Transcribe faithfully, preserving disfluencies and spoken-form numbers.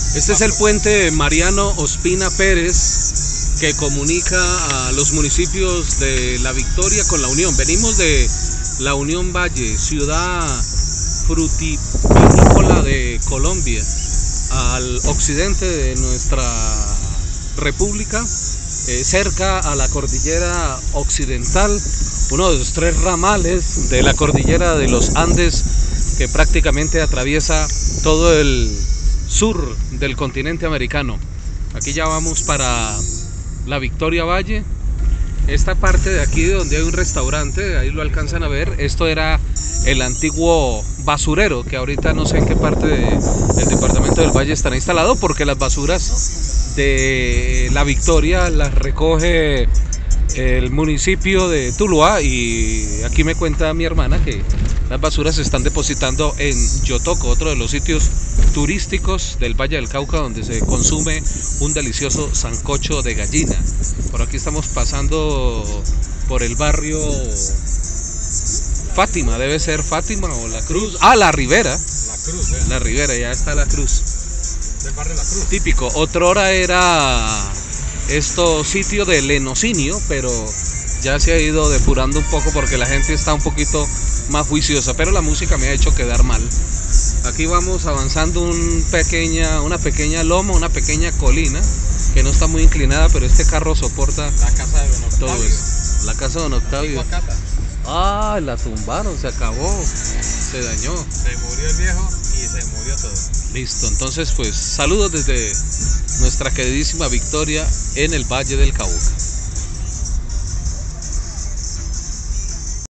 Este es el puente Mariano Ospina Pérez que comunica a los municipios de La Victoria con La Unión. Venimos de La Unión Valle, ciudad frutivinícola de Colombia, al occidente de nuestra república, eh, cerca a la cordillera occidental, uno de los tres ramales de la cordillera de los Andes que prácticamente atraviesa todo el sur del continente americano. Aquí ya vamos para La Victoria Valle. Esta parte de aquí donde hay un restaurante, ahí lo alcanzan a ver, esto era el antiguo basurero, que ahorita no sé en qué parte de, del departamento del Valle están instalado, porque las basuras de La Victoria las recoge el municipio de Tuluá, y aquí me cuenta mi hermana que las basuras se están depositando en Yotoco, otro de los sitios turísticos del Valle del Cauca, donde se consume un delicioso sancocho de gallina. Por aquí estamos pasando por el barrio Fátima, debe ser Fátima o La Cruz. Ah, La Ribera. La Cruz, ¿eh? La Ribera, ya está La Cruz. Del barrio La Cruz. Típico. Otrora era esto sitio de lenocinio, pero ya se ha ido depurando un poco porque la gente está un poquito más juiciosa, pero la música me ha hecho quedar mal. Aquí vamos avanzando un pequeña, una pequeña loma, una pequeña colina que no está muy inclinada, pero este carro soporta La casa de Don Octavio. todo eso. La casa de Don Octavio. Antigua casa. Ah, la tumbaron, se acabó, se dañó. Se murió el viejo y se murió todo. Listo, entonces pues saludos desde nuestra queridísima Victoria en el Valle del Cauca.